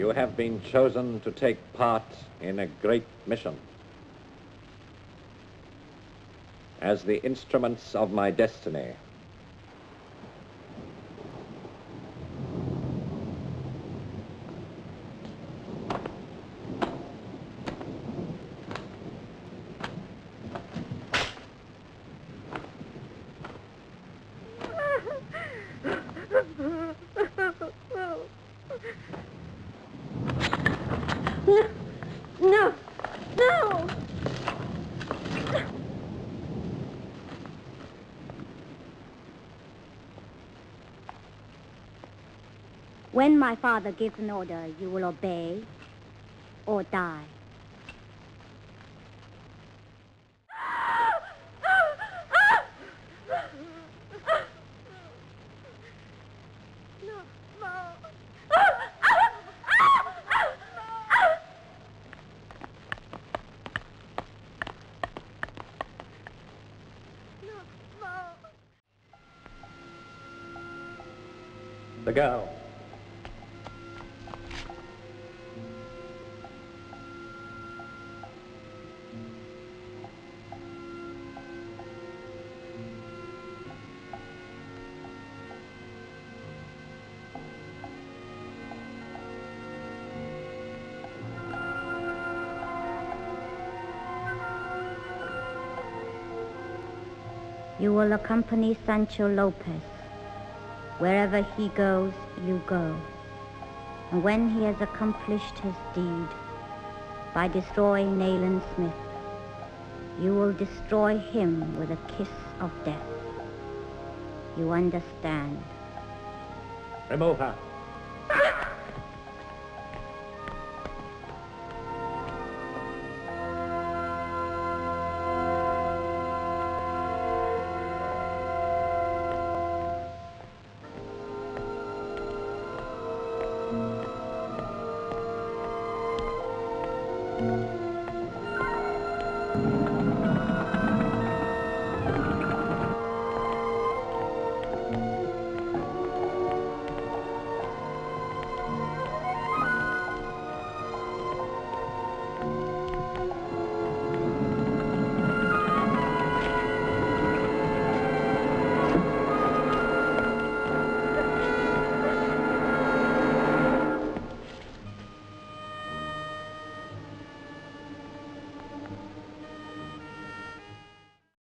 You have been chosen to take part in a great mission. As the instruments of my destiny, No! No! When my father gives an order, you will obey or die. the girl. You will accompany Sancho Lopez. Wherever he goes, you go. And when he has accomplished his deed by destroying Nayland Smith, you will destroy him with a kiss of death. You understand? Remove her.